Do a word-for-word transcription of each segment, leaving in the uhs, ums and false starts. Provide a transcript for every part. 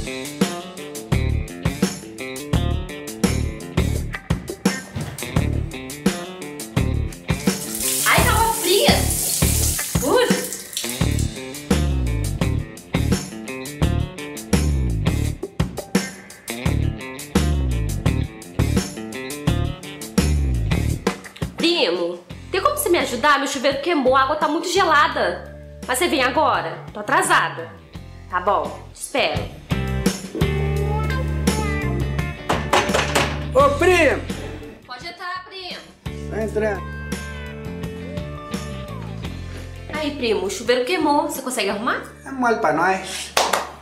Ai, tava fria. Ui. Primo, tem como você me ajudar? Meu chuveiro queimou, a água tá muito gelada. Mas você vem agora? Tô atrasada. Tá bom, te espero. Ô, primo! Pode entrar, primo. Vai entrar. Aí, primo, o chuveiro queimou. Você consegue arrumar? É mole pra nós.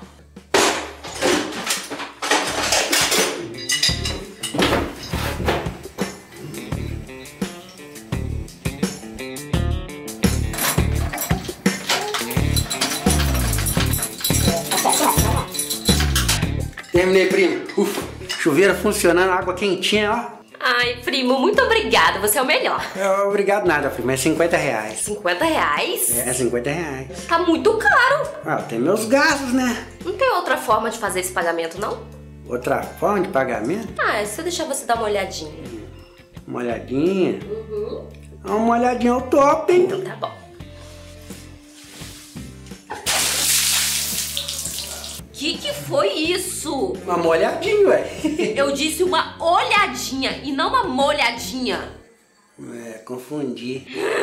Terminei, primo. Ufa, chuveiro funcionando, água quentinha, ó. Ai, primo, muito obrigada. Você é o melhor. É, obrigado nada, primo. É cinquenta reais. cinquenta reais? É, cinquenta reais. Tá muito caro. Ah, tem meus gastos, né? Não tem outra forma de fazer esse pagamento, não? Outra forma de pagamento? Ah, é se eu deixar você dar uma olhadinha. Uma olhadinha. Uhum. Uma olhadinha ao top, hein? Então tá bom. Que que foi isso? Uma molhadinha, ué. Eu disse uma olhadinha e não uma molhadinha. É, confundi.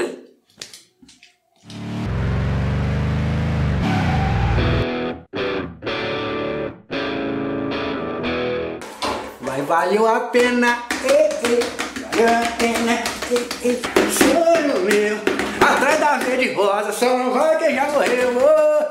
Mas valeu a pena, ei, ei, valeu a pena, ei, ei, sonho meu. Atrás da verde rosa, só não vai que já morreu. Oh.